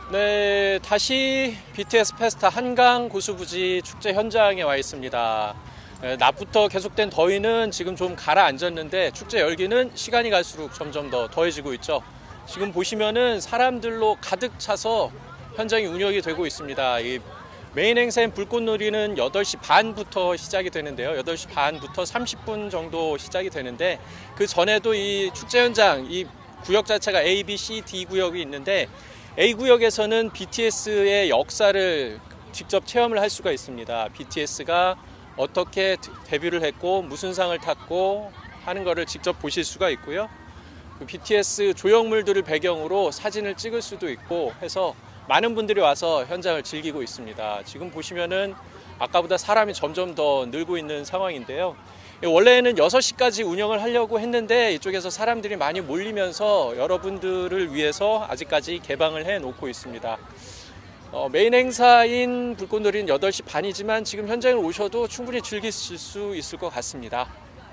네, 다시 BTS 페스타 한강 고수부지 축제 현장에 와 있습니다. 낮부터 계속된 더위는 지금 좀 가라앉았는데 축제 열기는 시간이 갈수록 점점 더 더해지고 있죠. 지금 보시면은 사람들로 가득 차서 현장이 운영이 되고 있습니다. 이 메인 행사인 불꽃놀이는 8시 반부터 시작이 되는데요. 8시 반부터 30분 정도 시작이 되는데 그 전에도 이 축제 현장, 이 구역 자체가 A, B, C, D 구역이 있는데 A구역에서는 BTS의 역사를 직접 체험을 할 수가 있습니다. BTS가 어떻게 데뷔를 했고 무슨 상을 탔고 하는 것을 직접 보실 수가 있고요. 그 BTS 조형물들을 배경으로 사진을 찍을 수도 있고 해서 많은 분들이 와서 현장을 즐기고 있습니다. 지금 보시면은 아까보다 사람이 점점 더 늘고 있는 상황인데요. 원래는 6시까지 운영을 하려고 했는데 이쪽에서 사람들이 많이 몰리면서 여러분들을 위해서 아직까지 개방을 해 놓고 있습니다. 메인 행사인 불꽃놀이는 8시 반이지만 지금 현장에 오셔도 충분히 즐기실 수 있을 것 같습니다.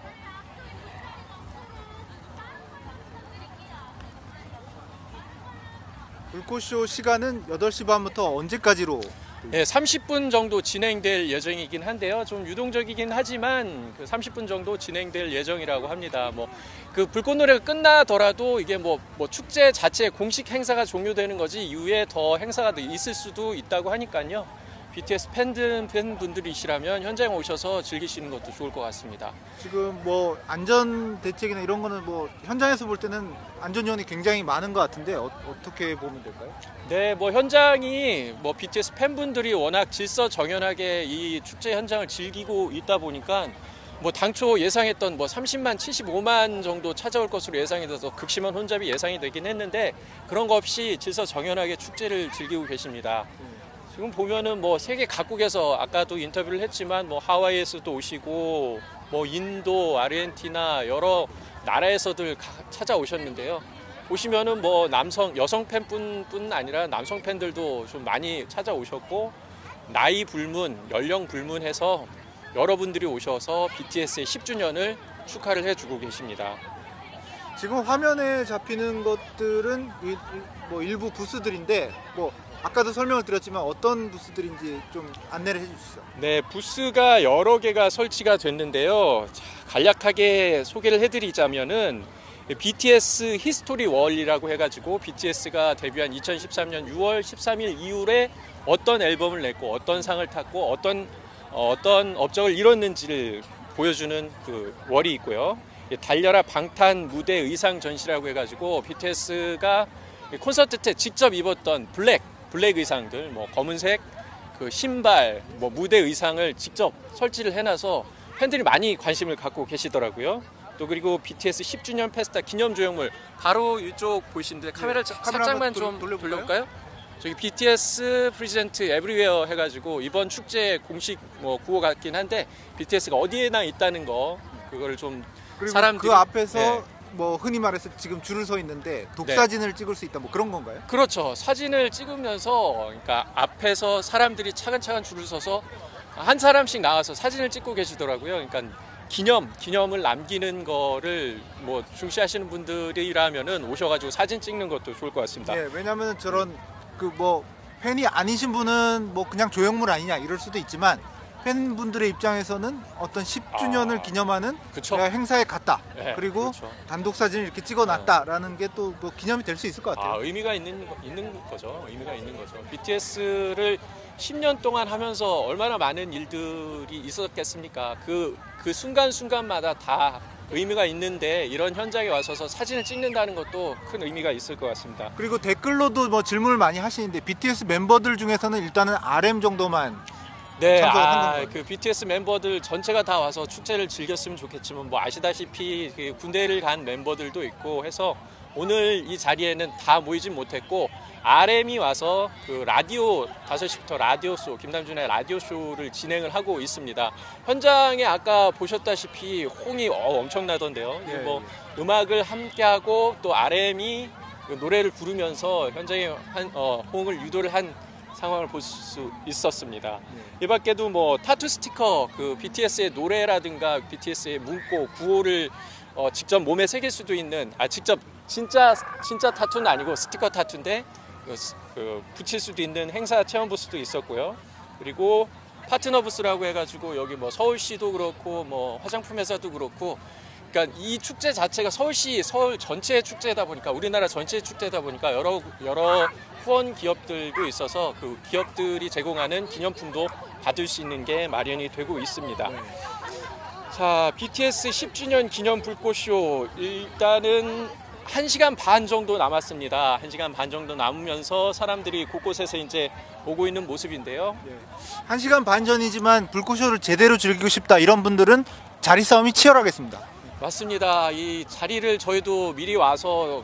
불꽃쇼 시간은 8시 반부터 언제까지로? 네, 30분 정도 진행될 예정이긴 한데요. 좀 유동적이긴 하지만 그 30분 정도 진행될 예정이라고 합니다. 그 불꽃놀이가 끝나더라도 이게 축제 자체 공식 행사가 종료되는 거지 이후에 더 행사가 있을 수도 있다고 하니까요. BTS 팬분들이시라면 현장에 오셔서 즐기시는 것도 좋을 것 같습니다. 지금 안전 대책이나 이런 거는 현장에서 볼 때는 안전 요원이 굉장히 많은 것 같은데 어떻게 보면 될까요? 네, 현장이 BTS 팬분들이 워낙 질서정연하게 이 축제 현장을 즐기고 있다 보니까 당초 예상했던 30만, 75만 정도 찾아올 것으로 예상이 돼서 극심한 혼잡이 예상이 되긴 했는데 그런 거 없이 질서정연하게 축제를 즐기고 계십니다. 지금 보면은 세계 각국에서 아까도 인터뷰를 했지만 하와이에서도 오시고 인도, 아르헨티나 여러 나라에서들 찾아오셨는데요. 보시면은 여성 팬뿐 아니라 남성 팬들도 좀 많이 찾아오셨고 나이 불문, 연령 불문해서 여러분들이 오셔서 BTS의 10주년을 축하를 해주고 계십니다. 지금 화면에 잡히는 것들은 일부 부스들인데 아까도 설명을 드렸지만 어떤 부스들인지 좀 안내를 해주시죠. 네, 부스가 여러 개가 설치가 됐는데요. 간략하게 소개를 해드리자면은 BTS 히스토리 월이라고 해가지고 BTS가 데뷔한 2013년 6월 13일 이후에 어떤 앨범을 냈고 어떤 상을 탔고 어떤 업적을 이뤘는지를 보여주는 그 월이 있고요. 달려라 방탄 무대 의상 전시라고 해가지고 BTS가 콘서트 때 직접 입었던 블랙 의상들, 검은색 그 신발, 무대 의상을 직접 설치를 해놔서 팬들이 많이 관심을 갖고 계시더라고요. 또 그리고 BTS 10주년 페스타 기념 조형물 바로 이쪽 보이시는데 카메라를 살짝만 좀 돌려볼까요? 저기 BTS 프리젠트 에브리웨어 해가지고 이번 축제 공식 구호 같긴 한데 BTS가 어디에나 있다는 거 그거를 좀 그리고 사람들이 그 앞에서 흔히 말해서 지금 줄을 서 있는데 독사진을 찍을 수 있다 그런 건가요? 그렇죠. 사진을 찍으면서 그러니까 앞에서 사람들이 차근차근 줄을 서서 한 사람씩 나와서 사진을 찍고 계시더라고요. 그러니까 기념을 남기는 거를 중시하시는 분들이라면은 오셔가지고 사진 찍는 것도 좋을 것 같습니다. 네, 왜냐하면 저런 팬이 아니신 분은 그냥 조형물 아니냐 이럴 수도 있지만 팬분들의 입장에서는 어떤 10주년을 기념하는 내가 행사에 갔다. 네, 그리고 그렇죠. 단독 사진을 이렇게 찍어놨다라는 게 또 기념이 될 수 있을 것 같아요. 의미가 있는 거죠. 의미가 있는 거죠. BTS를 10년 동안 하면서 얼마나 많은 일들이 있었겠습니까? 그 순간순간마다 다 의미가 있는데 이런 현장에 와서서 사진을 찍는다는 것도 큰 의미가 있을 것 같습니다. 그리고 댓글로도 질문을 많이 하시는데 BTS 멤버들 중에서는 일단은 RM 정도만 네, 그 BTS 멤버들 전체가 다 와서 축제를 즐겼으면 좋겠지만 아시다시피 군대를 간 멤버들도 있고 해서 오늘 이 자리에는 다 모이진 못했고 RM이 와서 그 라디오 5시부터 라디오쇼 김남준의 라디오쇼를 진행을 하고 있습니다. 현장에 아까 보셨다시피 호응이 엄청나던데요. 네. 음악을 함께하고 또 RM이 노래를 부르면서 현장에 호응을 유도를 한 상황을 볼 수 있었습니다. 이 밖에도 타투 스티커, 그 BTS의 노래라든가 BTS의 문구, 구호를 직접 몸에 새길 수도 있는, 직접 진짜 타투는 아니고 스티커 타투인데 붙일 수도 있는 행사 체험 부스도 있었고요. 그리고 파트너 부스라고 해가지고 여기 뭐 서울시도 그렇고 뭐 화장품 회사도 그렇고, 그러니까 이 축제 자체가 서울 전체 축제다 보니까, 우리나라 전체 축제다 보니까 여러 후원 기업들도 있어서 그 기업들이 제공하는 기념품도 받을 수 있는 게 마련이 되고 있습니다. 자, BTS 10주년 기념 불꽃쇼 일단은 1시간 반 정도 남았습니다. 1시간 반 정도 남으면서 사람들이 곳곳에서 이제 오고 있는 모습인데요. 1시간 반 전이지만 불꽃쇼를 제대로 즐기고 싶다 이런 분들은 자리 싸움이 치열하겠습니다. 맞습니다. 이 자리를 저희도 미리 와서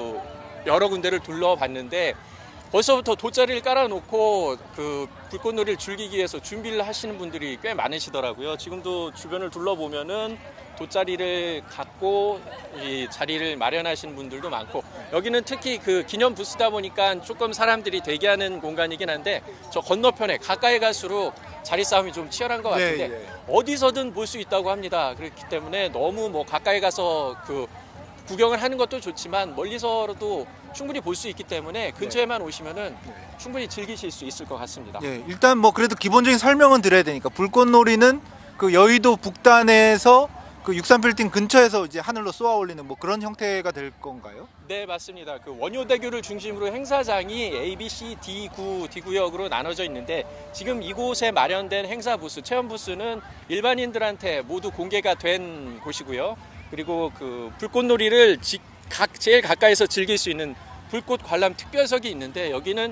여러 군데를 둘러봤는데 벌써부터 돗자리를 깔아놓고 불꽃놀이를 즐기기 위해서 준비를 하시는 분들이 꽤 많으시더라고요. 지금도 주변을 둘러보면은 돗자리를 갖고 이 자리를 마련하시는 분들도 많고, 여기는 특히 기념 부스다 보니까 조금 사람들이 대기하는 공간이긴 한데 저 건너편에 가까이 갈수록 자리 싸움이 좀 치열한 것 같은데 어디서든 볼 수 있다고 합니다. 그렇기 때문에 너무 뭐 가까이 가서 구경을 하는 것도 좋지만 멀리서도 충분히 볼 수 있기 때문에 근처에만 오시면은 충분히 즐기실 수 있을 것 같습니다. 일단 뭐 그래도 기본적인 설명은 드려야 되니까, 불꽃놀이는 여의도 북단에서 63빌딩 근처에서 이제 하늘로 쏘아 올리는 뭐 그런 형태가 될 건가요? 네, 맞습니다. 원효대교를 중심으로 행사장이 A, B, C, D구역으로 나눠져 있는데, 지금 이곳에 마련된 행사 부스, 체험 부스는 일반인들한테 모두 공개가 된 곳이고요. 그리고 불꽃놀이를 제일 가까이서 즐길 수 있는 불꽃 관람 특별석이 있는데, 여기는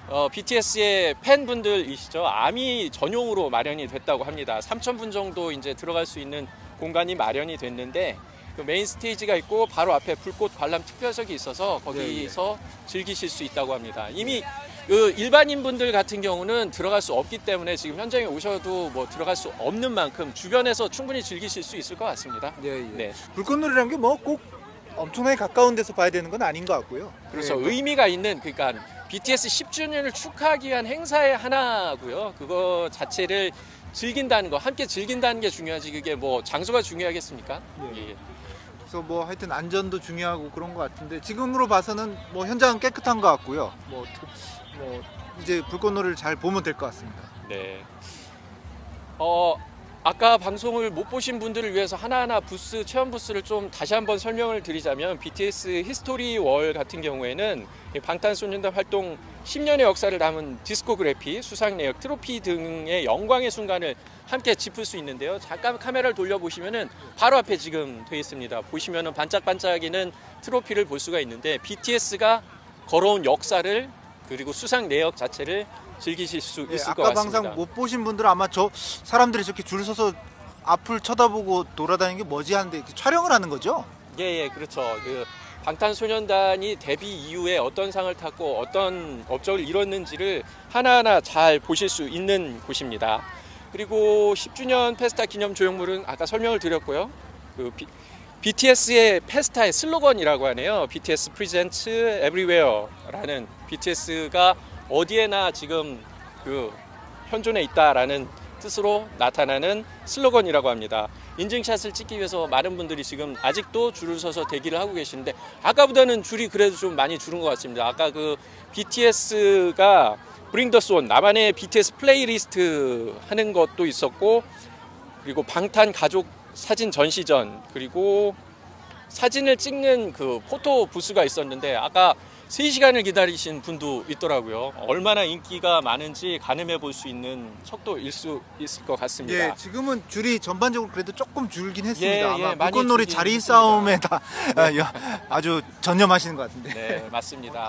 BTS의 팬분들이시죠. 아미 전용으로 마련이 됐다고 합니다. 3,000분 정도 이제 들어갈 수 있는 공간이 마련이 됐는데, 메인 스테이지가 있고 바로 앞에 불꽃 관람 특별석이 있어서 거기서 즐기실 수 있다고 합니다. 이미 일반인 분들 같은 경우는 들어갈 수 없기 때문에 지금 현장에 오셔도 뭐 들어갈 수 없는 만큼 주변에서 충분히 즐기실 수 있을 것 같습니다. 네. 불꽃놀이라는 게 뭐 꼭 엄청나게 가까운 데서 봐야 되는 건 아닌 것 같고요. 그렇죠. 의미가 있는, 그러니까 BTS 10주년을 축하하기 위한 행사의 하나고요. 그거 자체를 즐긴다는 거, 함께 즐긴다는 게 중요하지, 그게 뭐 장소가 중요하겠습니까? 그래서 뭐 하여튼 안전도 중요하고 그런 것 같은데, 지금으로 봐서는 뭐 현장은 깨끗한 것 같고요. 뭐 이제 불꽃놀이를 잘 보면 될 것 같습니다. 네. 아까 방송을 못 보신 분들을 위해서 하나하나 체험 부스를 좀 다시 한번 설명을 드리자면, BTS 히스토리 월 같은 경우에는 방탄소년단 활동 10년의 역사를 담은 디스코그래피, 수상 내역, 트로피 등의 영광의 순간을 함께 짚을 수 있는데요. 잠깐 카메라를 돌려보시면은 바로 앞에 지금 되어 있습니다. 보시면은 반짝반짝이는 트로피를 볼 수가 있는데, BTS가 걸어온 역사를, 그리고 수상 내역 자체를 즐기실 수 있을 것 같습니다. 아까 방송 못 보신 분들은 아마 사람들이 저렇게 줄 서서 앞을 쳐다보고 돌아다니는 게 뭐지 하는데 촬영을 하는 거죠? 예, 그렇죠. 방탄소년단이 데뷔 이후에 어떤 상을 탔고 어떤 업적을 이뤘는지를 하나하나 잘 보실 수 있는 곳입니다. 그리고 10주년 페스타 기념 조형물은 아까 설명을 드렸고요. BTS의 페스타의 슬로건이라고 하네요. BTS Presents Everywhere라는, BTS가 어디에나 지금 현존해 있다라는 뜻으로 나타나는 슬로건이라고 합니다. 인증샷을 찍기 위해서 많은 분들이 지금 아직도 줄을 서서 대기를 하고 계시는데, 아까보다는 줄이 그래도 좀 많이 줄은 것 같습니다. 아까 BTS가 Bring the Soul, 나만의 BTS 플레이리스트 하는 것도 있었고, 그리고 방탄 가족 사진 전시전, 그리고 사진을 찍는 포토 부스가 있었는데 아까 3시간을 기다리신 분도 있더라고요. 얼마나 인기가 많은지 가늠해 볼 수 있는 척도일 수 있을 것 같습니다. 지금은 줄이 전반적으로 그래도 조금 줄긴 했습니다. 아마 많이 불꽃놀이 자리 싸움에 다 아주 전념하시는 것 같은데. 네, 맞습니다.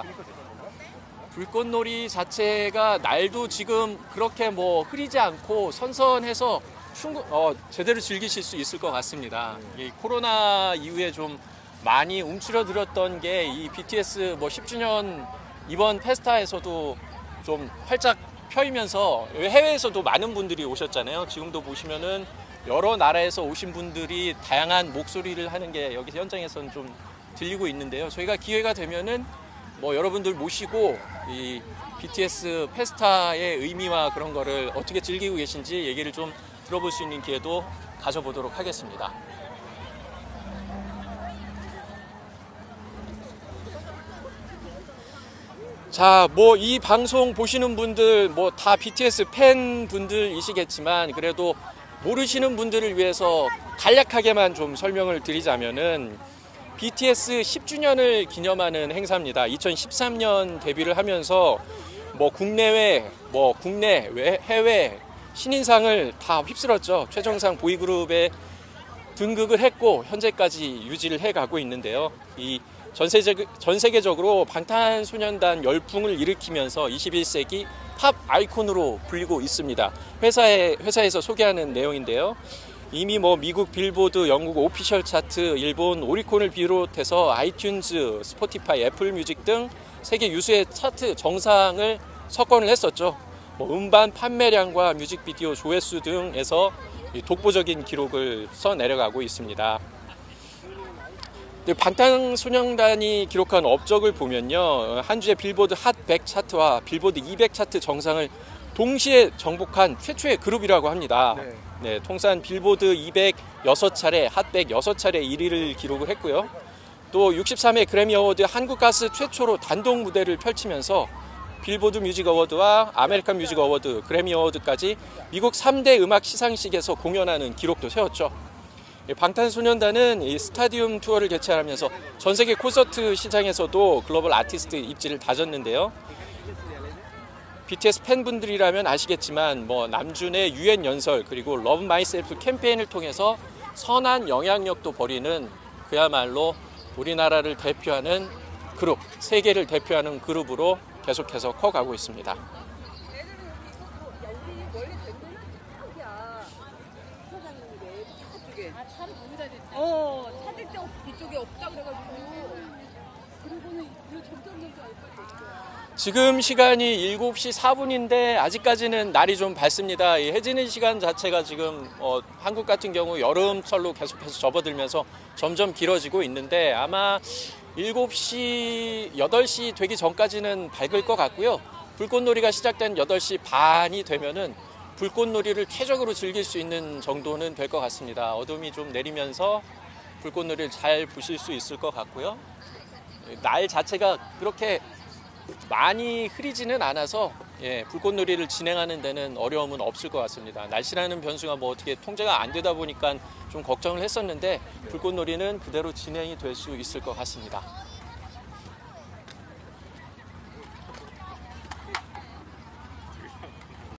불꽃놀이 자체가 날도 지금 그렇게 흐리지 않고 선선해서 제대로 즐기실 수 있을 것 같습니다. 이 코로나 이후에 좀 많이 움츠러들었던 게 이 BTS 10주년 이번 페스타에서도 좀 활짝 펴이면서 해외에서도 많은 분들이 오셨잖아요. 지금도 보시면은 여러 나라에서 오신 분들이 다양한 목소리를 하는 게 여기 현장에서는 좀 들리고 있는데요. 저희가 기회가 되면은 여러분들 모시고 이 BTS 페스타의 의미와 그런 거를 어떻게 즐기고 계신지 얘기를 좀 들어볼 수 있는 기회도 가져보도록 하겠습니다. 자, 뭐 이 방송 보시는 분들 뭐 다 BTS 팬분들이시겠지만 그래도 모르시는 분들을 위해서 간략하게만 좀 설명을 드리자면은 BTS 10주년을 기념하는 행사입니다. 2013년 데뷔를 하면서 뭐 국내외, 뭐 국내, 해외 신인상을 다 휩쓸었죠. 최정상 보이그룹에 등극을 했고 현재까지 유지를 해가고 있는데요. 이 전 세계적으로 방탄소년단 열풍을 일으키면서 21세기 팝 아이콘으로 불리고 있습니다. 회사에서 소개하는 내용인데요. 이미 뭐 미국 빌보드, 영국 오피셜 차트, 일본 오리콘을 비롯해서 아이튠즈, 스포티파이, 애플 뮤직 등 세계 유수의 차트 정상을 석권을 했었죠. 뭐 음반 판매량과 뮤직비디오 조회수 등에서 독보적인 기록을 써내려가고 있습니다. 방탄소년단이 기록한 업적을 보면요, 한 주에 빌보드 핫 100 차트와 빌보드 200 차트 정상을 동시에 정복한 최초의 그룹이라고 합니다. 네, 통산 빌보드 206차례, 핫 106차례 1위를 기록을 했고요. 또 63회 그래미 어워드 한국가수 최초로 단독 무대를 펼치면서 빌보드 뮤직 어워드와 아메리칸 뮤직 어워드, 그래미 어워드까지 미국 3대 음악 시상식에서 공연하는 기록도 세웠죠. 방탄소년단은 이 스타디움 투어를 개최하면서 전 세계 콘서트 시장에서도 글로벌 아티스트 입지를 다졌는데요. BTS 팬분들이라면 아시겠지만 뭐 남준의 유엔 연설 그리고 러브 마이셀프 캠페인을 통해서 선한 영향력도 벌이는 그야말로 우리나라를 대표하는 그룹, 세계를 대표하는 그룹으로 계속해서 커가고 있습니다. 찾을 데 이쪽에 없다 그래가지고 그리고는 점점 지금 시간이 7시 4분인데 아직까지는 날이 좀 밝습니다. 이 해지는 시간 자체가 지금 한국 같은 경우 여름철로 계속해서 접어들면서 점점 길어지고 있는데 아마 7시, 8시 되기 전까지는 밝을 것 같고요. 불꽃놀이가 시작된 8시 반이 되면은 불꽃놀이를 최적으로 즐길 수 있는 정도는 될 것 같습니다. 어둠이 좀 내리면서 불꽃놀이를 잘 보실 수 있을 것 같고요. 날 자체가 그렇게 많이 흐리지는 않아서 불꽃놀이를 진행하는 데는 어려움은 없을 것 같습니다. 날씨라는 변수가 뭐 어떻게 통제가 안 되다 보니까 좀 걱정을 했었는데 불꽃놀이는 그대로 진행이 될 수 있을 것 같습니다.